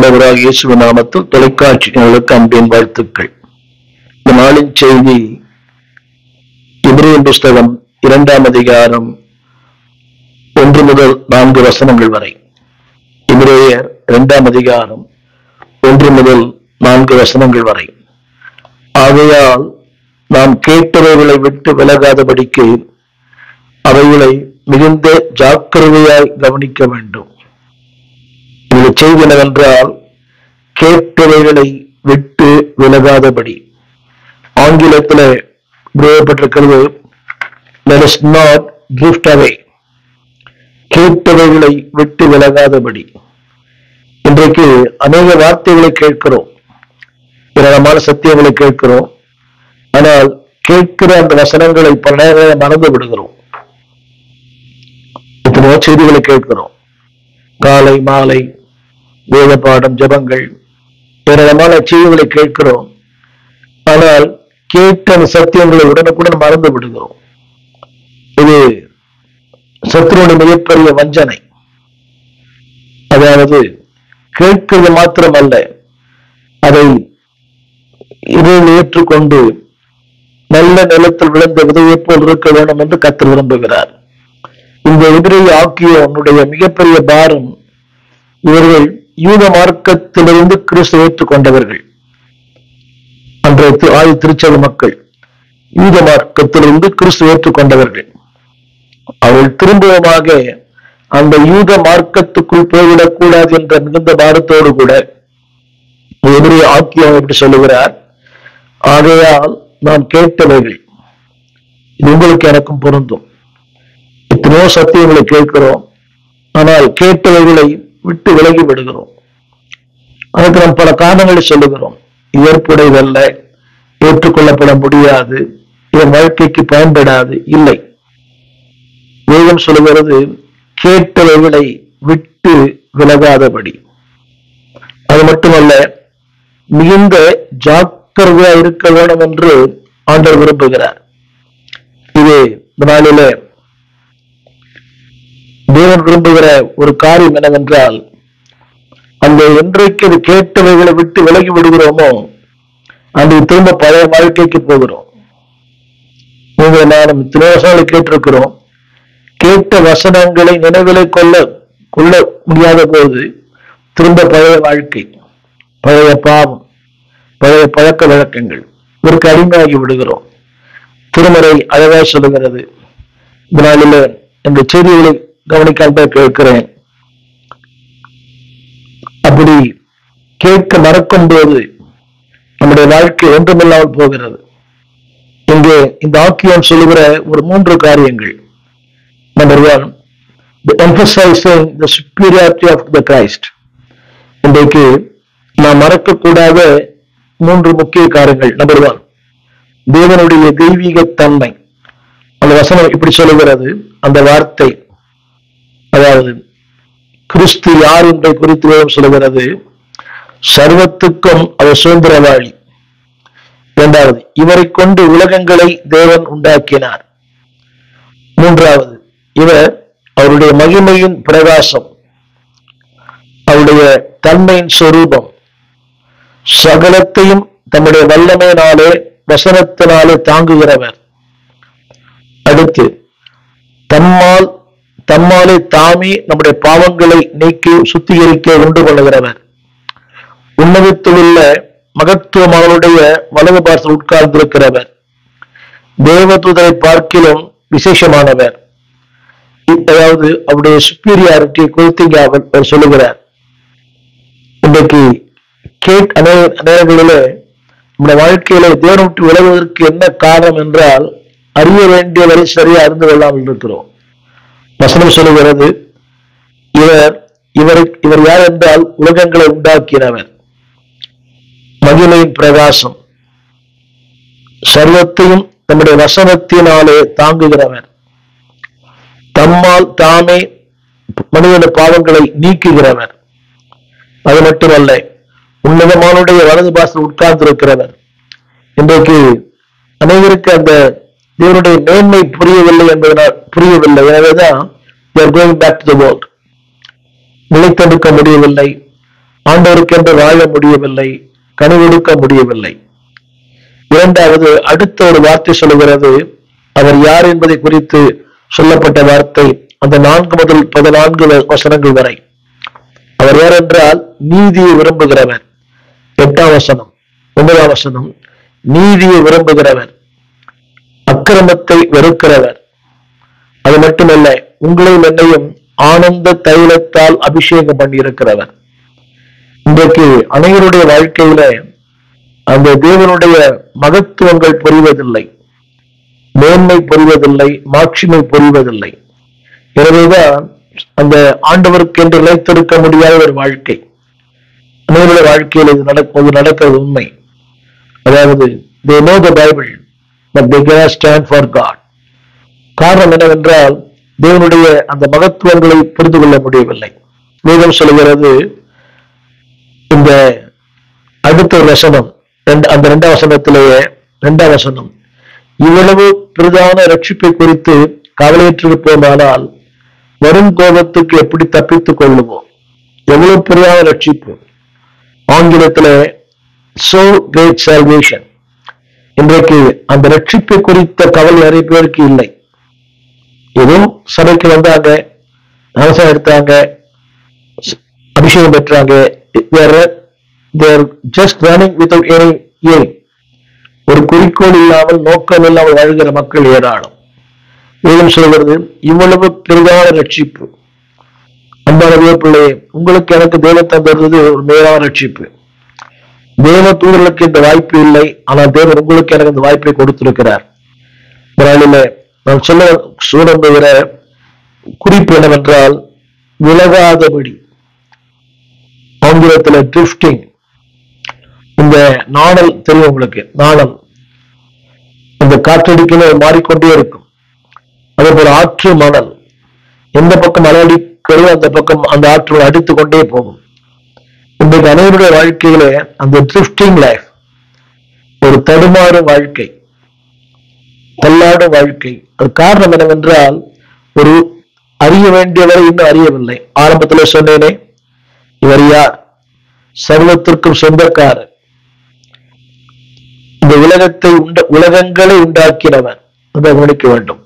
ஆண்டவராகிய இயேசுவின் நாமத்தில் தொலைக்காட்சிகளுக்கு அன்பின் வாழ்த்துக்கள். இந்த நாளின் செய்தி எபிரேயர் புஸ்தகம் 2ஆம் அதிகாரம் 1 முதல் 4 வசனங்கள் வரை. எபிரேயர் 2ஆம் அதிகாரம் 1 முதல் 4 வசனங்கள் வரை. ஆகையால் நாம் கேட்டவைகளை விட்டு விலகாதபடிக்கு அவைகளை மிகுந்த ஜாக்கிரதையாய் கவனிக்க வேண்டும். இந்த செய்தி என்னவென்றால், கேட்டவைகளை விட்டு விலகாதபடி. ஆங்கிலத்தில் உபயோகப்பட்டிருக்கிறது let us not drift away. கேட்டவைகளை விட்டு விலகாதபடி. இன்றைக்கு அநேக வார்த்தைகளை கேட்கிறோம், ஏராளமான சத்தியங்களை கேட்கிறோம். ஆனால் கேட்கிற அந்த வசனங்களை பல நேரம் மறந்து விடுகிறோம். எத்தனையோ செய்திகளை கேட்கிறோம், காலை மாலை வேத பாடம், ஜபங்கள், ஏராளமான செய்திகளை கேட்கிறோம். ஆனால் கேட்ட சத்தியங்களை உடனுக்குடன் மறந்து விடுகிறோம். இது சத்துருடைய மிகப்பெரிய வஞ்சனை. அதாவது கேட்கிறது மாத்திரமல்ல, அதை இதில் ஏற்றுக்கொண்டு நல்ல நிலத்தில் விழுந்த விதையை போல் இருக்க வேண்டும் என்று கர்த்தர் விரும்புகிறார். இந்த எபிரேய ஆக்கியோனுடைய மிகப்பெரிய பாரம், இவர்கள் யூத மார்க்கத்திலிருந்து கிறிஸ்துவை ஏற்றுக்கொண்டவர்கள். அன்றைய ஆதி திருச்சபை மக்கள் யூத மார்க்கத்திலிருந்து கிறிஸ்துவை ஏற்றுக்கொண்டவர்கள். அவர்கள் திரும்பவுமாக அந்த யூத மார்க்கத்துக்குள் போய்விடக் கூடாது என்ற மிகுந்த பாரத்தோடு கூட எபிரேய ஆக்கியோன் எப்படி சொல்லுகிறார், ஆகையால் நாம் கேட்டவைகள், இது உங்களுக்கு எனக்கும் பொருந்தும். எத்தனையோ சத்தியங்களை கேட்கிறோம், ஆனால் கேட்டவைகளை விட்டு விலகி விடுகிறோம். அதுக்கு நாம் பல காரணங்களை சொல்லுகிறோம். ஏற்புடையதல்ல, ஏற்றுக்கொள்ளப்பட முடியாது, என் வாழ்க்கைக்கு பயன்படாது. இல்லை, வேதம் சொல்லுகிறது கேட்டவைகளை விட்டு விலகாதபடி. அது மட்டுமல்ல, மிகுந்த ஜாக்கிரதையா இருக்க வேண்டும் என்று ஆண்டவர் விரும்புகிறார். இது இந்த நாளில தேவன் விரும்புகிற ஒரு காரியம் என்னவென்றால், அந்த என்றைக்கு அது கேட்டவைகளை விட்டு விலகி விடுகிறோமோ அன்று திரும்ப பழைய வாழ்க்கைக்கு போகிறோம். நீங்கள் நானும் இத்தனை வசனங்களை கேட்டிருக்கிறோம். கேட்ட வசனங்களை நினைவிலை கொள்ள முடியாத போது திரும்ப பழைய வாழ்க்கை, பழைய பாவம், பழைய பழக்க வழக்கங்கள், இதற்கு அடிமையாகி விடுகிறோம். திருமறை அழகாய் சொல்லுகிறது. இந்த நாளில் இந்த செய்திகளை கவனிக்காம கேட்கிறேன். அப்படி கேட்க மறக்கும் போது நம்முடைய வாழ்க்கை ஒன்றுமில்லாமல் போகிறது. இங்கே இந்த ஆக்கியோன் சொல்லுகிற ஒரு 3 காரியங்கள். Number 1, the emphasizing the superiority of the Christ. இன்றைக்கு நாம் மறக்கக்கூடாத 3 முக்கிய காரியங்கள். நம்பர் 1, தேவனுடைய தெய்வீக தன்மை. அந்த வசனம் இப்படி சொல்லுகிறது, அந்த வார்த்தை, அதாவது கிறிஸ்து யார் என்பதை குறித்து சொல்லுகிறது, சர்வத்துக்கும் அவர் சுதந்திரவாளி. 2வது, இவரை கொண்டு உலகங்களை தேவன் உண்டாக்கினார். 3வது, இவர் அவருடைய மகிமையின் பிரகாசம், அவருடைய தன்மையின் சொரூபம், சகலத்தையும் தம்முடைய வல்லமையினாலே வசனத்தினாலே தாங்குகிறவர். அடுத்து, தம்மாலே தாமே நம்முடைய பாவங்களை நீக்கி சுத்திகரிக்க உண்டு கொள்ளுகிறவர். உன்னதத்தில் உள்ள மகத்துவமானவருடைய வலது பார்த்து உட்கார்ந்திருக்கிறவர். தேவதூதரை பார்க்கிலும் விசேஷமானவர். அதாவது அவருடைய சுப்பீரியாரிட்டி குறித்து அவர் சொல்லுகிறார். இன்றைக்கு நேரங்களிலே நம்முடைய வாழ்க்கையில தேவனை விட்டு விலகுவதற்கு என்ன காரணம் என்றால், அறிய வேண்டியவரை சரியா அறிந்து கொள்ளாமல் இருக்கிறோம். வசனம் சொல்லுகிறது, இவர் யார் என்றால் உலகங்களை உண்டாக்கினவர், மகிமையின் பிரகாசம், சர்வத்தையும் நம்முடைய வசனத்தினாலே தாங்குகிறவர், தம்மால் தாமே மனிதனுடைய பாவங்களை நீக்குகிறவர். அது மட்டுமல்ல, உன்னதமானுடைய வலது பாசத்தில் உட்கார்ந்திருக்கிறவர். இன்றைக்கு அனைவருக்கு அந்த தேவனுடைய மேன்மை புரியவில்லை என்பதனால் எனவேதான் they are going back to the world. நிலைத்தெடுக்க முடியவில்லை. ஆண்டவருக்கென்று வாழ முடியவில்லை, கனி கொடுக்க முடியவில்லை. இரண்டாவது, அடுத்த ஒரு வார்த்தை சொல்லுகிறது. அவர் யார் என்பதை குறித்து சொல்லப்பட்ட வார்த்தை அந்த 4 முதல் 14 வசனங்கள் வரை. அவர் யார் என்றால் நீதியை விரும்புகிறவர். 8ஆம் வசனம், 9ஆம் வசனம், நீதியை விரும்புகிறவர், அக்கிரமத்தை வெறுக்கிறவர். அது மட்டுமல்ல, உங்களையும் என்னையும் ஆனந்த தைலத்தால் அபிஷேகம் பண்ணி இருக்கிறவர். இன்றைக்கு அனைவருடைய வாழ்க்கையில அந்த தேவனுடைய மகத்துவங்கள் புரிவதில்லை, மேன்மை புரிவதில்லை, மாட்சிமை புரிவதில்லை. எனவேதான் அந்த ஆண்டவருக்கு என்று நிலைத்திருக்க முடியாத ஒரு வாழ்க்கை அனைவருடைய வாழ்க்கையில் இது நடக்கிறது உண்மை. அதாவது they know the Bible but they cannot stand for God. காரணம் என்னவென்றால் தேவனுடைய அந்த மகத்துவங்களை புரிந்து கொள்ள முடியவில்லை. வேதம் சொல்கிறது, இந்த அடுத்த வசனம், அந்த 2ஆம் வசனத்திலேயே 2ஆம் வசனம், இவ்வளவு பிரதான ரட்சிப்பை குறித்து கவலையற்றிருப்போமானால் வரும் கோபத்துக்கு எப்படி தப்பித்துக் கொள்ளுவோம். எவ்வளவு பிரதான ரட்சிப்பு. ஆங்கிலத்திலே so great salvation. இன்றைக்கு அந்த ரட்சிப்பை குறித்த கவலை நிறைய பேருக்கு இல்லை. ஏதோ சபைக்கு வந்தாங்க, அவசரம் எடுத்தாங்க, அபிஷேகம் பெற்றாங்க, just running without any aim. ஒரு குறிக்கோள் இல்லாமல், நோக்கம் இல்லாமல் வாழ்கிற மக்கள் ஏராளம். வேதம் சொல்கிறது, இவ்வளவு பெரிதான ரட்சிப்பு. அன்பான பிள்ளையே, உங்களுக்கு எனக்கு தேவன் தந்திருந்தது ஒரு மேலான ரட்சிப்பு. தேவ தூதர்களுக்கு இந்த வாய்ப்பு இல்லை, ஆனால் தேவன் உங்களுக்கு எனக்கு இந்த வாய்ப்பை கொடுத்திருக்கிறார். நான் சொல்ல விரும்புகிற குறிப்பு என்னவென்றால், விலகாதபடி, ஆங்கிலத்தில் ட்ரிஃப்டிங். இந்த நாணல் தெரியும் உங்களுக்கு, நாணல் இந்த காற்றடிக்கல மாறிக்கொண்டே இருக்கும். அதே போல ஆற்று மணல், எந்த பக்கம் அலடிக்கிறோ அந்த பக்கம் அந்த ஆற்று அடித்துக் கொண்டே போகும். இன்றைக்கு அனைவருடைய வாழ்க்கையில அந்த ட்ரிஃப்டிங் லைஃப், ஒரு தடுமாறும் வாழ்க்கை, தள்ளாடும் வாழ்க்கை. அது காரணம் என்னவென்றால், ஒரு அறிய வேண்டியவரை இன்னும் அறியவில்லை. ஆரம்பத்தில் சொன்னேனே, இவர் யார்? சர்வத்திற்கும் சொந்தக்காரர், இந்த உலகங்களை உண்டாக்கினவர். அதை கவனிக்க வேண்டும்.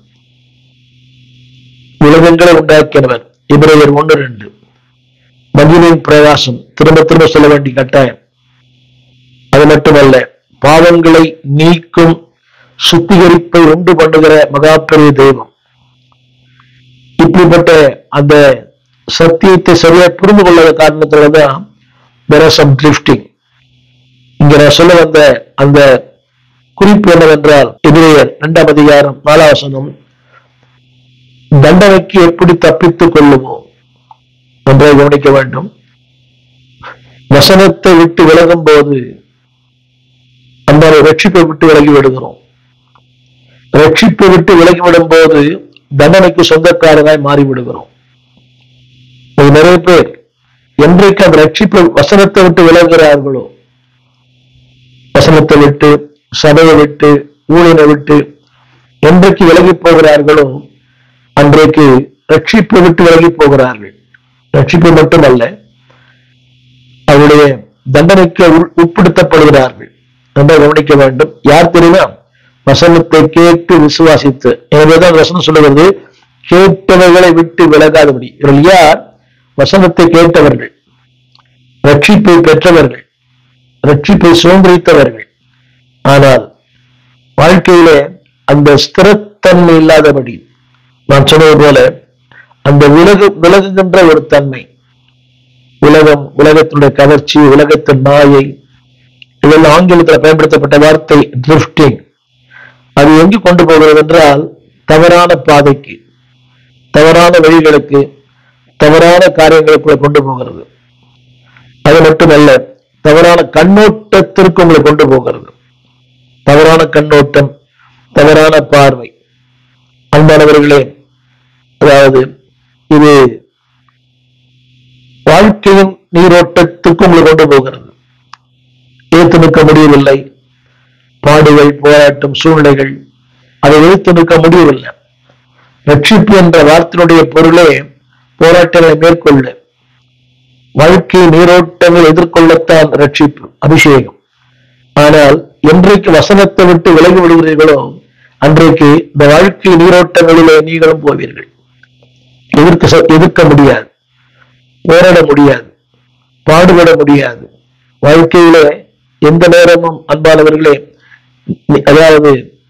உலகங்களை உண்டாக்கினவர். எபிரேயர் 1:2. மகிமையின் பிரகாசம், திரும்ப திரும்ப சொல்ல வேண்டிய கட்டாயம். அது மட்டுமல்ல, பாவங்களை நீக்கும் சுத்திகரிப்பை உண்டு பண்ணுகிற மகாபெரிய தெய்வம். இப்படிப்பட்ட அந்த சத்தியத்தை சரியா புரிந்து கொள்ளாத காரணத்துலதான் there is some drifting. இங்க நான் சொல்ல வந்த அந்த குறிப்பு என்னவென்றால், எபிரேயர் 2ஆம் அதிகாரம் 4ஆம் வசனம், தண்டனைக்கு எப்படி தப்பித்துக் கொள்ளுவோம் என்பதை கவனிக்க வேண்டும். வசனத்தை விட்டு விலகும் போது அந்த ரட்சிப்பை விட்டு விலகி விடுகிறோம். ரட்சிப்பை விட்டு விலகிவிடும் போது தண்டனைக்கு சொந்தக்காரராய் மாறிவிடுகிறோம். நிறைய பேர் என்றைக்கு அந்த ரட்சிப்பை வசனத்தை விட்டு விலகுகிறார்களோ, வசனத்தை விட்டு, சபையை விட்டு, ஊழியனை விட்டு என்றைக்கு விலகி போகிறார்களோ அன்றைக்கு ரட்சிப்பை விட்டு விலகி போகிறார்கள். ரட்சிப்பு மட்டுமல்ல, அவருடைய தண்டனைக்கு உட்படுத்தப்படுகிறார்கள் என்று கவனிக்க வேண்டும். யார் தெரியுமா? வசனத்தை கேட்டு விசுவாசித்து. எனவேதான் வசனம் சொல்லுகிறது, கேட்டவர்களை விட்டு விலகாதபடி. இவர்கள் யார்? வசனத்தை கேட்டவர்கள், ரட்சிப்பை பெற்றவர்கள், ரட்சிப்பை சுதந்திரித்தவர்கள். ஆனால் வாழ்க்கையிலே அந்த ஸ்திரத்தன்மை இல்லாதபடி, நான் சொன்னது போல அந்த விலகுகின்ற ஒரு தன்மை, உலகம், உலகத்தினுடைய கவர்ச்சி, உலகத்தின் மாயை, இதெல்லாம் ஆங்கிலத்தில் பயன்படுத்தப்பட்ட வார்த்தை ட்ரிஃப்டிங். அது எங்கு கொண்டு போகிறது என்றால், தவறான பாதைக்கு, தவறான வழிகளுக்கு, தவறான காரியங்களுக்குள்ள கொண்டு போகிறது. அது மட்டுமல்ல, தவறான கண்ணோட்டத்திற்கு உங்களை கொண்டு போகிறது. தவறான கண்ணோட்டம், தவறான பார்வை. அன்பானவர்களே, அதாவது இது வாழ்க்கையின் நீரோட்டத்துக்கு உங்களை கொண்டு போகிறது. ஏற்று நிற்க முடியவில்லை, பாடுகள், போராட்டம், சூழ்நிலைகள், அதை எதிர்த்து நிற்க முடியவில்லை. ரட்சிப்பு என்ற வார்த்தையினுடைய பொருளே போராட்டங்களை மேற்கொள்ள, வாழ்க்கை நீரோட்டங்கள் எதிர்கொள்ளத்தான் ரட்சிப்பு, அபிஷேகம். ஆனால் என்றைக்கு வசனத்தை விட்டு விலகி விடுகிறீர்களோ அன்றைக்கு இந்த வாழ்க்கை நீரோட்டங்களிலே நீங்களும் போவீர்கள். எதிர்க்க முடியாது, போராட முடியாது, பாடுபட முடியாது. வாழ்க்கையிலே எந்த நேரமும் அன்பானவர்களே, அதாவது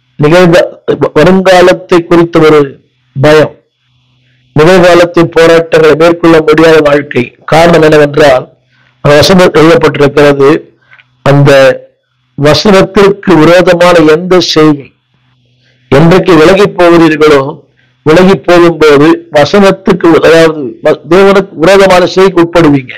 வருங்காலத்தை குறித்த ஒரு பயம், நிகழ்காலத்தின் போராட்டங்களை மேற்கொள்ள முடியாத வாழ்க்கை. காரணம் என்னவென்றால் வசனம் எழுதப்பட்டிருக்கிறது, அந்த வசனத்திற்கு விரோதமான எந்த செய்கை என்றைக்கு விலகி போகிறீர்களோ, விலகி போகும்போது வசனத்துக்கு, அதாவது தேவனுக்கு விரோதமான செய்கைக்கு உட்படுவீங்க.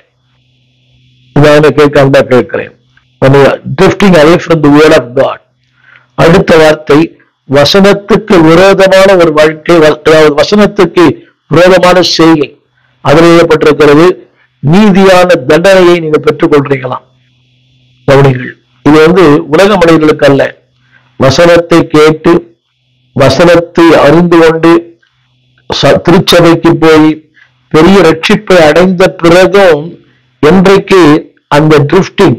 இதான் கேட்காம கேட்கிறேன். drifting away from the word of God. அடுத்த வார்த்தை, வசனத்துக்கு விரோதமான ஒரு வாழ்க்கை, அதாவது வசனத்துக்கு விரோதமான செய்கை. அதில் எழுதப்பட்டிருக்கிறது, நீதியான தண்டனையை நீங்க பெற்றுக் கொள்றீங்களாம். கவனிகள், இது உலக மனிதர்களுக்கு அல்ல. வசனத்தை கேட்டு வசனத்தை அறிந்து கொண்டு திருச்சபைக்கு போய் பெரிய ரட்சிப்பை அடைந்த பிறகும் என்றைக்கு அந்த டிரிஃப்டிங்,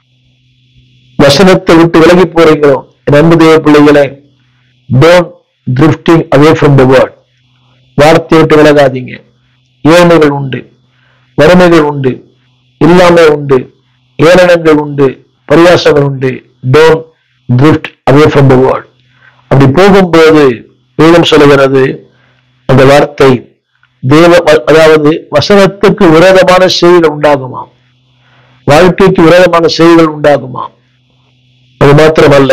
வசனத்தை விட்டு விலகி போறீங்களோ, அன்பு தேவ பிள்ளைகளே, don't drifting away from the word. வார்த்தையை விட்டு விலகாதீங்க. ஏழ்மைகள் உண்டு, வறுமைகள் உண்டு, இல்லாமை உண்டு, ஏளனங்கள் உண்டு, பரியாசங்கள் உண்டு. Don't drift away from the word. அப்படி போகும்போது வேதம் சொல்லுகிறது, அந்த வார்த்தை அதாவது வசனத்துக்கு விரோதமான செய்திகள் உண்டாகுமாம், வாழ்க்கைக்கு விரோதமான செய்திகள் உண்டாகுமாம். அது மாத்திரமல்ல,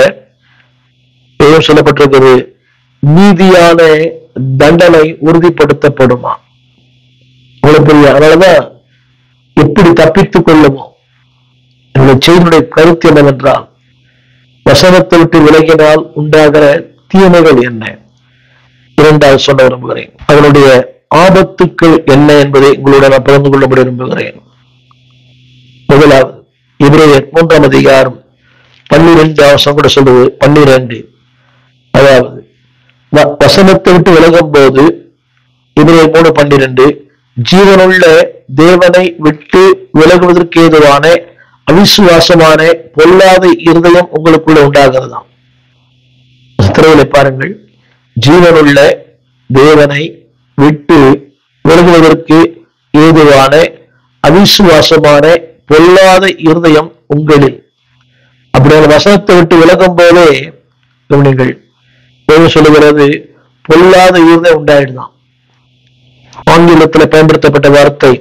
வேதம் சொல்லப்பட்டிருக்கிறது, நீதியான தண்டனை உறுதிப்படுத்தப்படுமா. அவ்வளவு பெரிய, அதனாலதான் எப்படி தப்பித்துக் கொள்ளுமோ. என்னுடைய செய்தியுடைய கருத்து என்னவென்றால், வசனத்தை விட்டு விலகினால் உண்டாகிற தீமைகள் என்ன, இரண்டாவது சொல்ல விரும்புகிறேன். அதனுடைய ஆபத்துக்கள் என்ன என்பதை உங்களோட நான் பகிர்ந்து கொள்ள விரும்புகிறேன். முதலாவது, எபிரேயர் 3ஆம் அதிகாரம் 12 கூட சொல்லுவது 12. அதாவது வசனத்தை விட்டு விலகும் போது, எபிரேயர் 3:12, ஜீவனுள்ள தேவனை விட்டு விலகுவதற்கு ஏதுவான அவிசுவாசமான பொல்லாத இருதயம் உங்களுக்குள்ள உண்டாகிறதாம். திரையில பாருங்கள், ஜீவனுள்ள தேவனை விட்டு விலகுவதற்கு ஏதுவான அவிசுவாசமான பொல்லாத இருதயம் உங்களில். அப்படியான வசனத்தை விட்டு விலகும் போதே கவனிங்கள், சொல்லுகிறது, பொல்லாத இருதயம் உண்டாயிடுதான். ஆங்கிலத்தில் பயன்படுத்தப்பட்ட வார்த்தை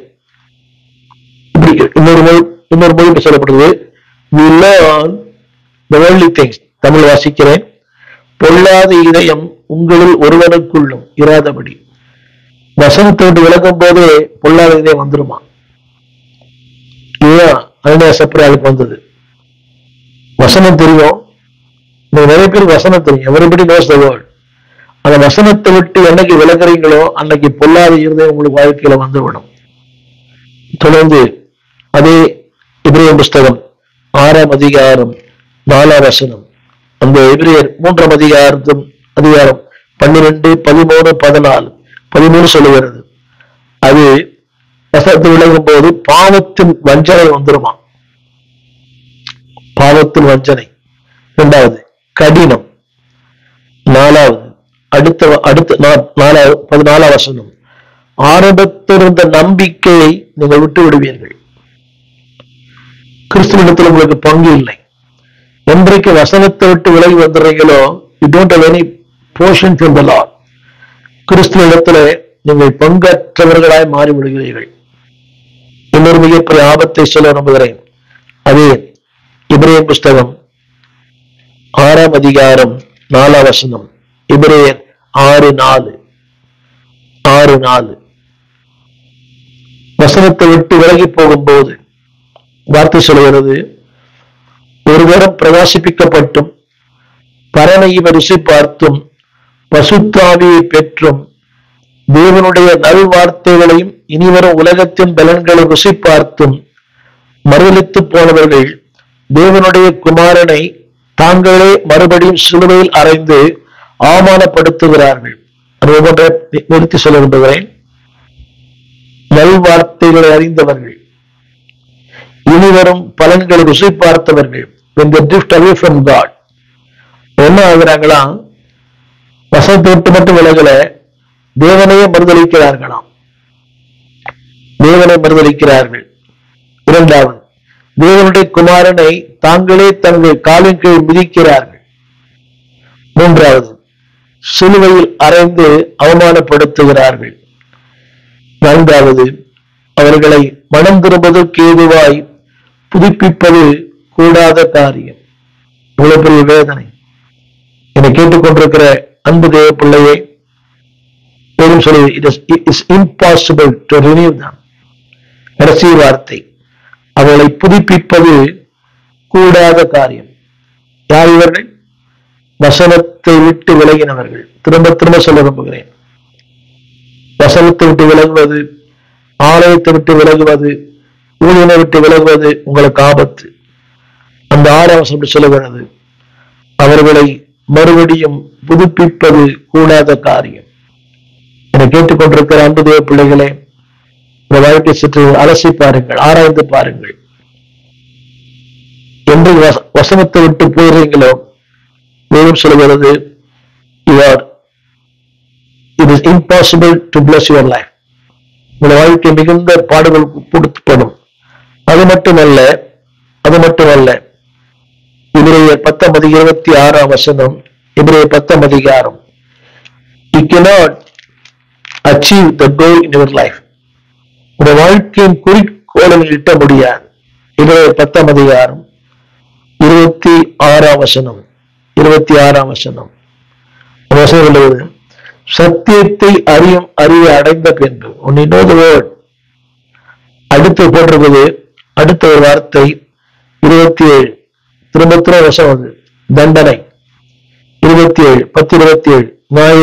இன்னொரு மொழி சொல்லப்படுது, we learn the worldly things. Tamil வாசிக்கிறேன், பொல்லாத இதயம் உங்களில் ஒருவனுக்குள்ளும் இராதபடி. வசனத்தை விட்டு விலகும் போதே பொல்லாத இதயம் வந்துருமா. இதுதான் அனனியாசப்பராளுக்கு வந்தது. வசனம் தெரியும், நிறைய பேருக்கு வசனம் தெரியும், everybody knows the word. அந்த வசனத்தை விட்டு என்னைக்கு விலகுறீங்களோ அன்னைக்கு பொல்லாத இருதயம் உங்களுக்கு வாழ்க்கையில வந்துவிடும். தொடர்ந்து அதே எபிரேயர் புஸ்தகம் 6ஆம் அதிகாரம் 4ஆம் வசனம், அந்த எபிரேயர் 3ஆம் அதிகாரம் 12, 13, 14, 13 சொல்லுகிறது. அது வசனத்தை விலகும் போது பாவத்தின் வஞ்சனை வந்துருமா. பாவத்தின் வஞ்சனை. இரண்டாவது கடினம். நாலாவது அடுத்த 14ஆம் வசனம், ஆரம்பத்திலிருந்த நம்பிக்கையை நீங்கள் விட்டு விடுவீர்கள். கிறிஸ்துவத்தில் உங்களுக்கு பங்கு இல்லை. என்றைக்கு வசனத்தை விட்டு விலகி வந்துடுறீங்களோ, you don't have any portion from the Lord. கிறிஸ்துவத்துல நீங்கள் பங்கற்றவர்களாய் மாறி விடுகிறீர்கள். இன்னொரு மிகப்பெரிய ஆபத்தை சொல்ல நம்புகிறேன். அதே எபிரேயர் புஸ்தகம் 6ஆம் அதிகாரம் 4ஆம் வசனம், எபிரேயர் 6:4. வசனத்தை விட்டு விலகி போகும்போது வார்த்தை சொல்கிறது, ஒருவரும் பிரகாசிப்பிக்கப்பட்டும் பரனையை ருசி பார்த்தும் பசுத்தாவியை பெற்றும் தேவனுடைய நல்வார்த்தைகளையும் இனிவரும் உலகத்தின் பலன்களை ருசி பார்த்தும் மறுதலித்து போனவர்கள் தேவனுடைய குமாரனை தாங்களே மறுபடியும் சிலுவையில் அறைந்து அவமானப்படுத்துகிறார்கள். நிறுத்தி சொல்ல விரும்புகிறேன். நல்வார்த்தைகளை அறிந்தவர்கள், இனிவரும் பலன்களை ருசி பார்த்தவர்கள் when they drift away from God என்ன ஆகுறாங்களாம்? வசனத்தை விட்டு மட்டும் விலகல, தேவனையே மறுதலிக்கிறார்களாம். தேவனை மறுதலிக்கிறார்கள். இரண்டாவது, தேவனுடைய குமாரனை தாங்களே தங்கள் காலின் கீழ் மிதிக்கிறார்கள். மூன்றாவது, சிலுவையில் அறைந்து அவமானப்படுத்துகிறார்கள். நான்காவது, அவர்களை மனம் திரும்புவதற்கு ஏதுவாய் புதுப்பிப்பது கூடாத காரியம். இவ்வளவு பெரிய வேதனை. என்னை கேட்டுக்கொண்டிருக்கிற அன்பு தேவ பிள்ளையே, சொல்லி it is impossible to renew them. கடைசி வார்த்தை, அவர்களை புதுப்பிப்பது கூடாத காரியம். யார் இவர்கள்? வசனத்தை விட்டு விலகினவர்கள். திரும்ப திரும்ப சொல்ல விரும்புகிறேன், வசனத்தை விட்டு விலகுவது, ஆலயத்தை விட்டு விலகுவது, ஊழியனை விட்டு விலகுவது உங்களுக்கு ஆபத்து. அந்த 6 வசனம் சொல்லுகிறது, அவர்களை மறுபடியும் புதுப்பிப்பது கூடாத காரியம். என கேட்டுக்கொண்டிருக்கிற அன்பு தேவ பிள்ளைகளே, இந்த வாழ்க்கை சற்று அலசி பாருங்கள், ஆராய்ந்து பாருங்கள். என்று வசனத்தை விட்டு போயிடுறீங்களோ, மேலும் சொல்லுகிறது, it is impossible to bless your life. உங்கள் வாழ்க்கை மிகுந்த பாடுகள் கொடுக்கப்படும். அது மட்டுமல்ல, எபிரேயர் 10:26 எபிரேயர் 10 you cannot achieve the goal in your life. உங்கள் வாழ்க்கையின் குறிக்கோளை எட்ட முடியாது. எபிரேயர் 10:26 சத்தியத்தை அறிய அடைந்த பின்பு அடுத்து போட்டிருப்பது, அடுத்த ஒரு வார்த்தை 27 திரும்ப வசனம், தண்டனை. 10:27 நியாய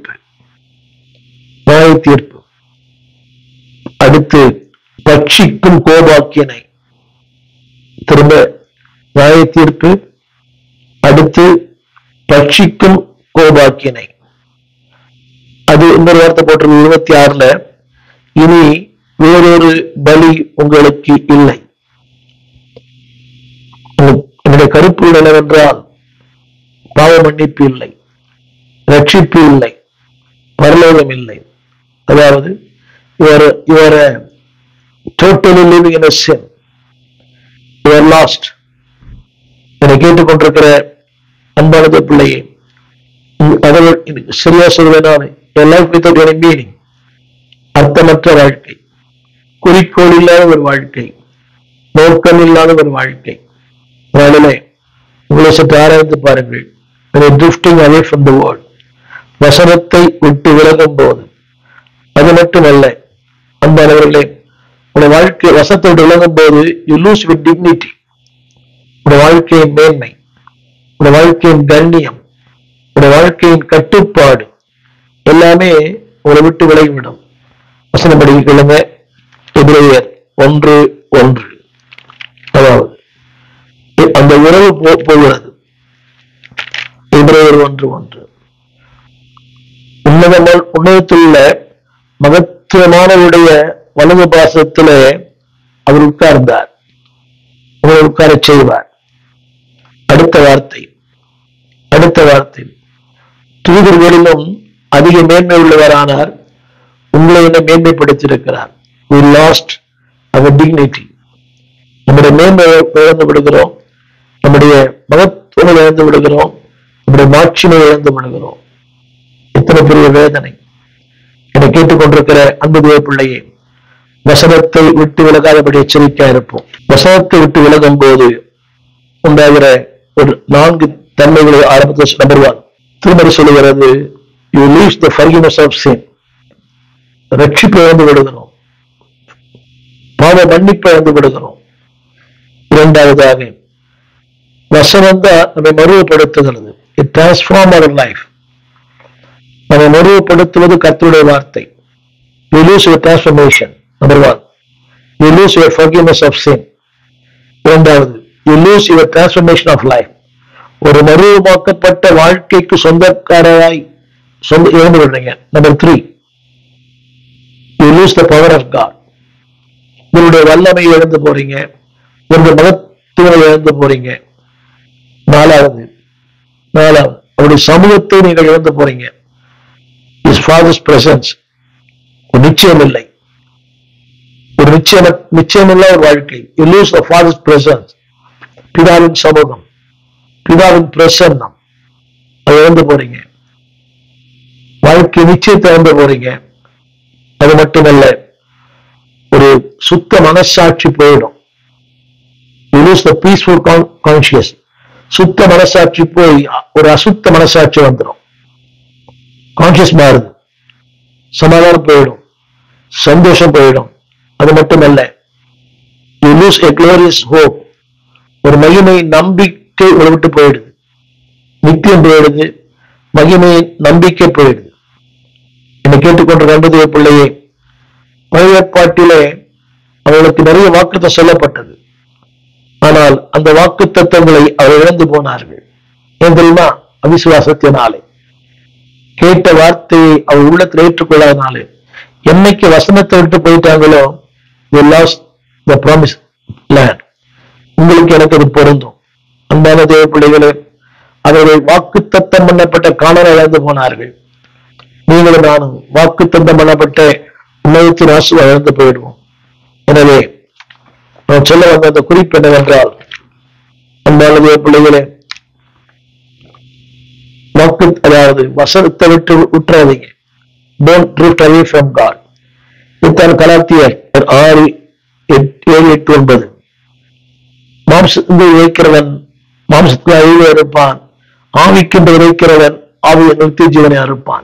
தீர்ப்பு. அடுத்து பட்சிக்கும் கோபாக்கியனை. திரும்ப நியாய தீர்ப்பு, அடுத்து பட்சிக்கும் கோபாக்கியனை. அது இன்னொரு வார்த்தை போட்டிருக்கு 26 இனி வேறொரு பலி உங்களுக்கு இல்லை. என்னுடைய கருப்பு என்னவென்றால், பாவ மன்னிப்பு இல்லை, ரட்சிப்பு இல்லை, பரலோகம் இல்லை. அதாவது you are totally living in a sin. You are lost. என்னை கேட்டுக்கொண்டிருக்கிற அன்பானது பிள்ளையே, சரியா சொல்வேன், life without any meaning, அர்த்தமற்ற வாழ்க்கை, குறிக்கோள் இல்லாத ஒரு வாழ்க்கை, நோக்கம் இல்லாத ஒரு வாழ்க்கை. உங்களை சற்று ஆராய்ந்து பாருங்கள். drifting away from the world, வசனத்தை விட்டு விலகும் போது. அது மட்டுமல்ல அன்பானவர்களே, உங்களுடைய வாழ்க்கை வசனத்தை விட்டு விலகும் போது you lose your dignity. உங்களுடைய வாழ்க்கையின் மேன்மை, உங்களுடைய வாழ்க்கையின் கண்ணியம், உங்களுடைய வாழ்க்கையின் கட்டுப்பாடு எல்லாமே உங்களை விட்டு விலகிவிடும். வசனம் படிக்க கொள்ளுங்க. எபிரேயர் 1:1. அதாவது அந்த உறவு போகிறது. எபிரேயர் 1:1. உன்னதத்தில் உள்ள மகத்துவமானவருடைய வலது பாசத்திலே அவர் உட்கார்ந்தார், உங்களை உட்கார செய்வார். அடுத்த வார்த்தை தூதர்களிலும் அதிக மேன்மை உள்ளவரானார், உங்களை என்ன மேன்மைப்படுத்தியிருக்கிறார். we lost our dignity. நம்முடைய மேன்மை இழந்து விடுகிறோம், நம்முடைய மகத்துவம் இழந்து விடுகிறோம், நம்முடைய மாட்சிமை இழந்து விடுகிறோம். இத்தனை பெரிய வேதனை. என்னை கேட்டுக்கொண்டிருக்கிற அன்பு தேவ பிள்ளையே, வசனத்தை விட்டு விலகாதபடி எச்சரிக்கையா இருப்போம். வசனத்தை விட்டு விலகும் போது உண்டாகிற ஒரு 4 தன்மைகளை ஆரம்பத்தில் நம்பர் 1 திருமறை சொல்லுகிறது, you lose the forgiveness of sin. ரட்சிப்பை இழந்து விடுகிறோம், பாவ மன்னிப்பை இழந்து விடுகிறோம். இரண்டாவதாக வசனம் தான் நம்மை மறுவப்படுத்துகிறது. it transforms our life. நம்மை மறுவப்படுத்துவது கர்த்தருடைய வார்த்தை. you lose your transformation. Number 1, you lose your forgiveness of sin. இரண்டாவது, you lose your transformation of life. ஒரு மறுவாக்கப்பட்ட வாழ்க்கைக்கு சொந்தக்காரராய் இழந்து விடுறீங்க. Number 3, you lose the power of God. உங்களுடைய வல்லமையை இழந்து போறீங்க, உங்க மகத்துவம் இழந்து போறீங்க. நாலாவது அவருடைய சமூகத்தை நீங்கள் இழந்து போறீங்க. His father's presence. ஒரு நிச்சயம் இல்லை, ஒரு நிச்சயமில்ல ஒரு வாழ்க்கை. You lose the father's presence. பிதாவின் சமூகம், பிதாவின் பிரசன்னம், அதை இழந்து போறீங்க. வாழ்க்கை நிச்சயத்தை இழந்து போறீங்க. அது மட்டுமல்ல, ஒரு சுத்த மனசாட்சி போயிடும். You lose the peaceful conscience. சுத்த மனசாட்சி போய் ஒரு அசுத்த மனசாட்சி வந்துடும். கான்சியஸ் மாறுது, சமாதானம் போயிடும், சந்தோஷம் போயிடும். அது மட்டுமல்ல, you lose a glorious hope. ஒரு மகிமை நம்பிக்கை விட்டு போயிடுது, நித்தியம் போயிடுது, மகிமை நம்பிக்கை போயிடுது. என்னை கேட்டுக்கொண்டு கண்டது பிள்ளையே, பழைய ஏற்பாட்டிலே அவர்களுக்கு நிறைய வாக்குத்தத்தம் சொல்லப்பட்டது. ஆனால் அந்த வாக்கு தத்தங்களை அவர் இழந்து போனார்கள். ஏன் தெரியுமா? அவிசுவாசத்தினாலே, கேட்ட வார்த்தையை அவர் உள்ளத்தில் ஏற்றுக்கொள்ளாதனாலே. என்னைக்கு வசனத்தை விட்டு போயிட்டாங்களோ, they lost the promised land. உங்களுக்கு எனக்கு அது பொருந்தும். அன்பான தேவ பிள்ளைகளே, அவர்கள் வாக்கு தத்தம் பண்ணப்பட்ட காணலை இழந்து போனார்கள். நீங்களும் நானும் வாக்கு தத்தம் பண்ணப்பட்ட உலகத்தின் ஆசீர்வாதம் இழந்து போயிடுவோம். எனவே நான் சொல்ல வந்த அந்த குறிப்பு என்னவென்றால், அன்பான தேவ பிள்ளைகளே, வாக்கு, அதாவது வசனத்தை விட்டு விட்டுறாதீங்க. Don't drift away from God. கலாத்தியர் 6:7-8-9. மாம்சத்தை விதைக்கிறவன் மாம்சத்தில் அழிவை அறுப்பான், ஆவிக்கென்று விதைக்கிறவன் ஆவியை நித்திய ஜீவனை அறுப்பான்.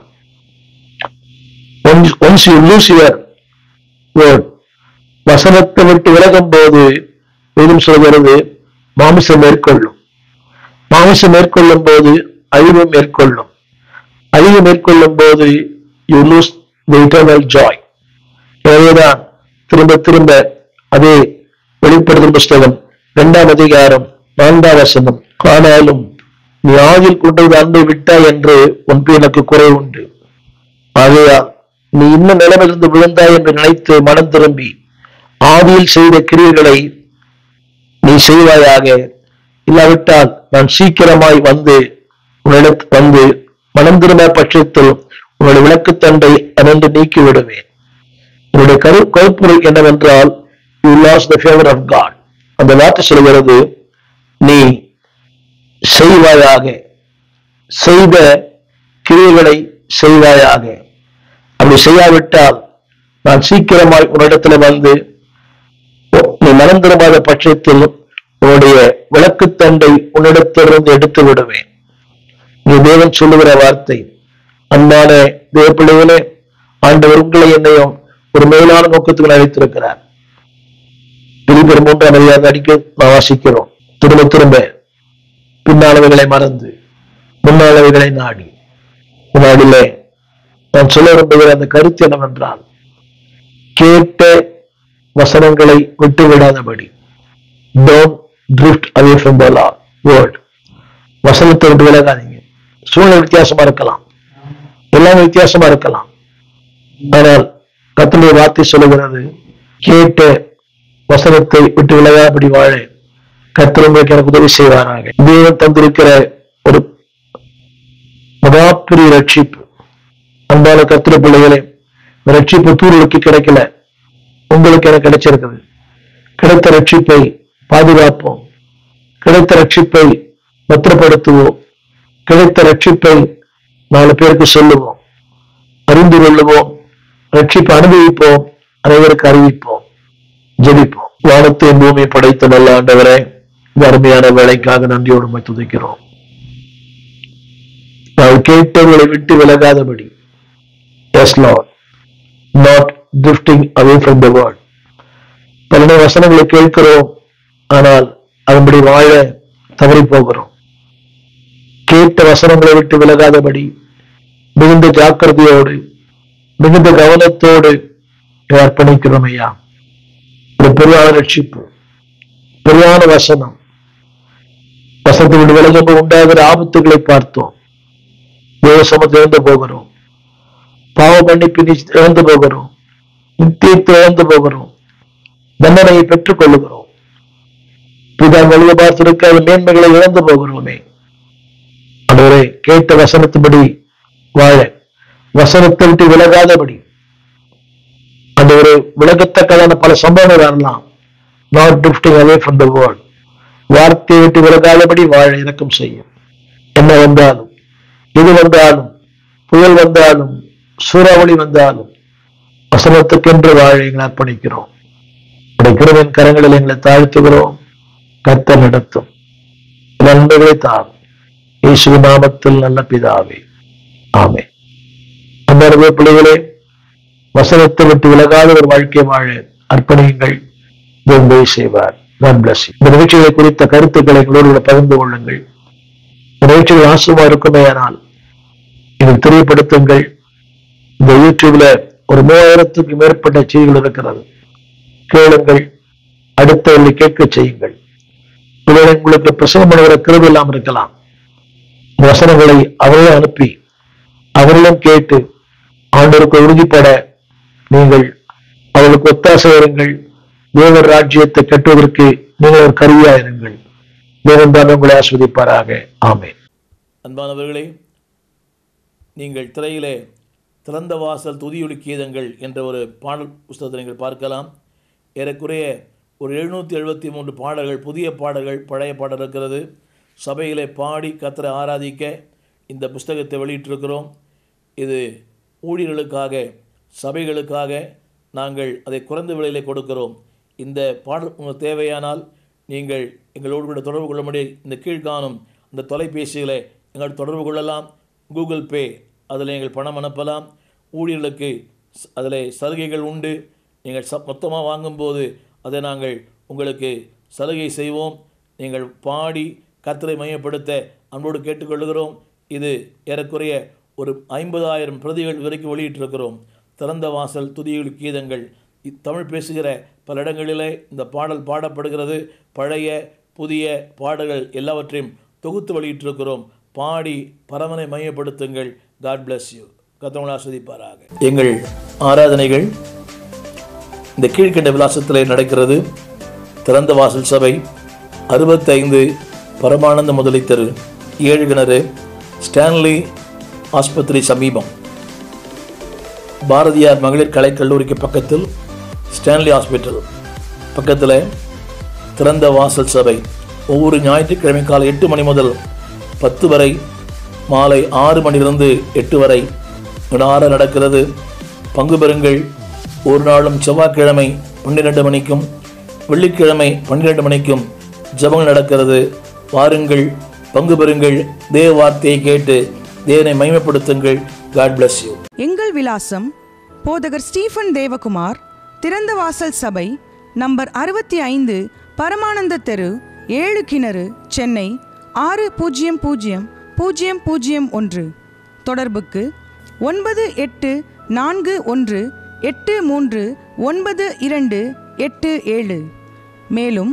Once you lose your word, வசனத்தை விட்டு விலகும் போது வேதம் சொல்கிறது மாமிசம் மேற்கொள்ளும். மாமிசம் மேற்கொள்ளும் போது அழிவு மேற்கொள்ளும். அழிவு மேற்கொள்ளும் போது you lose the eternal joy. எனவேதான் திரும்ப திரும்ப அதே வெளிப்படுத்தும் புஸ்தகம் 2ஆம் அதிகாரம் 4ஆம் வசனம், ஆனாலும் நீ ஆதியில் கொண்டது அன்பை விட்டாய் என்று ஒன்று எனக்கு குறை உண்டு. ஆகையால் நீ இன்னும் நிலமிருந்து விழுந்தாய் என்று நினைத்து மனம் திரும்பி ஆதியில் செய்த கிரியைகளை நீ செய்வாயாக. இல்லாவிட்டால் நான் சீக்கிரமாய் வந்து மனம் திரும்ப பட்சத்தில் உன்னுடைய விளக்குத்தண்டை அணிந்து நீக்கி விடுவேன். உன்னுடைய கருப்பொருள் என்னவென்றால், you lost the favor of God. அந்த வார்த்தை சொல்கிறது, நீ செய்வாயாக, செய்த கிரியைகளை செய்வாயாக. அப்படி செய்யாவிட்டால் நான் சீக்கிரமாய் உன்னிடத்துல வந்து நீ மனம் திரும்பாத பட்சத்தில் உன்னுடைய விளக்குத்தண்டை உன்னிடத்திலிருந்து எடுத்து விடுவேன். நீ தேவன் சொல்லுகிற வார்த்தை. அன்பான தேவ பிள்ளைகளே, ஆண்டவர் உங்களை என்னையும் ஒரு மேலான நோக்கத்துக்கு அழைத்திருக்கிறார். பிலிப்பியர் 3ஆம் அதிகாரத்தை அடிக்க நான் வாசிக்கிறோம். திரும்ப திரும்ப பின்னாளவைகளை மறந்து முன்னாளவைகளை நாடி. முன்னாடியிலே நான் சொல்ல விரும்புகிற அந்த கருத்து என்னவென்றால், கேட்ட வசனங்களை விட்டு விடாதபடி. Don't drift away from the word. வசனத்தை விட்டு விலகாதீங்க. சூழ்நிலை வித்தியாசமா இருக்கலாம், எல்லாமே வித்தியாசமா இருக்கலாம். ஆனால் கர்த்தருடைய வார்த்தை சொல்லுகிறது, கேட்ட வசனத்தை விட்டு விலகாதபடி வாழ கர்த்தர் உங்களுக்கு எனக்கு உதவி செய்வாராக. தேவன் தந்திருக்கிற ஒரு மகாபெரிய ரட்சிப்பு. அன்பான கர்த்தருடைய பிள்ளைகளே, ரட்சிப்பு தூர்களுக்கு கிடைக்கல, உங்களுக்கு எனக்கு கிடைச்சிருக்குது. கிடைத்த ரட்சிப்பை பாதுகாப்போம், கிடைத்த ரட்சிப்பை பத்திரப்படுத்துவோம், கிடைத்த ரட்சிப்பை 4 பேருக்கு சொல்லுவோம், அறிந்து கொள்ளுவோம், ரட்சிப்பை அனுபவிப்போம், அனைவருக்கு அறிவிப்போம், ஜெபிப்போம். வானத்தையும் பூமியை படைத்த நல்ல ஆண்டவரே, இந்த அருமையான வேலைக்காக நன்றியோடு துதிக்கிறோம். நான் கேட்டவர்களை விட்டு விலகாதபடி. Yes Lord, not drifting away from the word. பல வசனங்களை கேட்கிறோம், ஆனால் அதன்படி வாழ தவறி போகிறோம். கேட்ட வசனங்களை விட்டு விலகாதபடி மிகுந்த ஜாக்கிரதையோடு மிகுந்த கவனத்தோடு அர்ப்பணிக்கிறோம் ஐயா. ஒரு பெரியான ரட்சிப்பு, பெரியான வசனம். வசனத்தை விட்டு விலகும்போது உண்டாகிற ஆபத்துகளை பார்த்தோம். தேவசமத்தை இழந்து போகிறோம், பாவ மன்னிப்பு இழந்து போகிறோம், நித்தியத்தை இழந்து போகிறோம், தண்டனையை பெற்றுக் கொள்ளுகிறோம். பிதா வழியை பார்த்திருக்காத மேன்மைகளை இழந்து போகிறோமே. ஆண்டவரே, கேட்ட வசனத்தின்படி வாழ, வசனத்தை விட்டு விலகாதபடி, ஆண்டவரே, விலகத்தக்கதான பல சம்பவங்கள் வரலாம். Not drifting away from the world. வார்த்தையை விட்டு விலகாதபடி வாழ இரக்கம் செய்யும். என்ன வந்தாலும், இது வந்தாலும், புயல் வந்தாலும், சூறாவளி வந்தாலும், வசனத்துக்கென்று வாழ எங்களை அர்ப்பணிக்கிறோம். கிருபையின் கரங்களில் எங்களை தாழ்த்துகிறோம். கர்த்தர் நடத்தும். நன்மைகளை தாரும். இயேசுவின் நாமத்தில் நல்ல பிதாவே, ஆமென். அன்பு பிள்ளைகளே, வசனத்தை விட்டு விலகாத ஒரு வாழ்க்கை வாழ அர்ப்பணியுங்கள். தேவன் செய்வார். God bless you. இந்த நிகழ்ச்சிகளை குறித்த கருத்துக்களை எங்களோடு பகிர்ந்து கொள்ளுங்கள். இந்த நிகழ்ச்சிகள் ஆசுவமா இருக்குமே ஆனால் இதில் தெரியப்படுத்துங்கள். இந்த யூடியூப்ல ஒரு 3000க்கு மேற்பட்ட செய்திகள் இருக்கிறது. கேளுங்கள், அடுத்தவர்களை கேட்க செய்யுங்கள். உங்களுக்கு பிரசவம் பண்ணுகிற கிருபை இல்லாமல் இருக்கலாம். வசனங்களை அவர்களே அனுப்பி அவர்களும் கேட்டு ஆண்டவருக்கு உறுதிப்பட நீங்கள் அவர்களுக்கு ஒத்தாசை இருங்கள். தேவர் ராஜ்யத்தை கட்டுவதற்கு நீங்கள் ஒரு கருவியாயிருங்கள். தேவன் தான் உங்களை ஆஸ்வதிப்பாராக. ஆமென். அன்பானவர்களே, நீங்கள் திரையிலே திறந்த வாசல் துதியொலி கீதங்கள் என்ற ஒரு பாடல் புஸ்தகத்தை நீங்கள் பார்க்கலாம். ஏறக்குறைய ஒரு 773 பாடல்கள், புதிய பாடல்கள், பழைய பாடல் இருக்கிறது. சபையிலே பாடி கர்த்தரை ஆராதிக்க இந்த புஸ்தகத்தை வெளியிட்டிருக்கிறோம். இது ஊழியர்களுக்காக, சபைகளுக்காக நாங்கள் அதை குறைந்த விலையிலே கொடுக்கிறோம். இந்த பாடல் உங்களுக்கு தேவையானால் நீங்கள் எங்களோடு கூட தொடர்பு கொள்ள முடியும். இந்த கீழ்காணும் இந்த தொலைபேசிகளை எங்கள் தொடர்பு கொள்ளலாம். கூகுள் பே, அதில் எங்கள் பணம் அனுப்பலாம். ஊழியர்களுக்கு அதில் சலுகைகள் உண்டு. நீங்கள் மொத்தமாக வாங்கும்போது அதை நாங்கள் உங்களுக்கு சலுகை செய்வோம். நீங்கள் பாடி கர்த்தரை மையப்படுத்த அன்போடு கேட்டுக்கொள்கிறோம். இது ஏறக்குறைய ஒரு 50,000 பிரதிகள் வரைக்கும் வெளியிட்டிருக்கிறோம். திறந்த வாசல் துதியொலி கீதங்கள். தமிழ் பேசுகிற பல இடங்களிலே இந்த பாடல் பாடப்படுகிறது. பழைய புதிய பாடல்கள் எல்லாவற்றையும் தொகுத்து வெளியிட்டிருக்கிறோம். பாடி பரமனை மையப்படுத்துங்கள். God bless you. கர்த்தர் ஆசீர்வதிப்பாராக. எங்கள் ஆராதனைகள் இந்த கீழ்கண்ட விலாசத்தில் நடக்கிறது. திறந்த வாசல் சபை, 65 பரமானந்த முதலி தெரு, 7 கிணறு, ஸ்டான்லி ஆஸ்பத்திரி சமீபம். பாரதியார் மகளிர் கலைக்கல்லூரிக்கு பக்கத்தில் ஸ்டான்லி ஹாஸ்பிட்டல் பக்கத்தில் திறந்த வாசல் சபை. ஒவ்வொரு ஞாயிற்றுக்கிழமை காலை 8 மணி முதல் 10 வரை, மாலை 6 மணிலிருந்து 8 வரை விடார நடக்கிறது. பங்கு பெறுங்கள். ஒரு நாளும் செவ்வாய்க்கிழமை 12 மணிக்கும் வெள்ளிக்கிழமை 12 மணிக்கும் ஜெபங்கள் நடக்கிறது. வாருங்கள், பங்கு பெறுங்கள். தேவ வார்த்தையை கேட்டு தேவனை மகிமைப்படுத்துங்கள். God bless you. எங்கள் விலாசம் போதகர் ஸ்டீஃபன் தேவகுமார், திறந்த வாசல் சபை, நம்பர் 65 பரமானந்த தெரு, 7 கிணறு, சென்னை 600001. தொடர்புக்கு 9841839287. மேலும்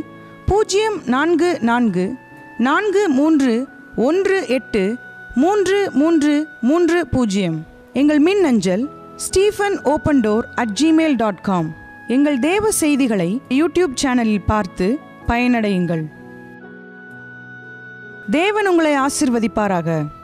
0444183330. எங்கள் மின்னஞ்சல் stephenopendor@gmail.com. எங்கள் தேவ செய்திகளை யூடியூப் சேனலில் பார்த்து பயனடையுங்கள். தேவன் உங்களை ஆசீர்வதிப்பாராக.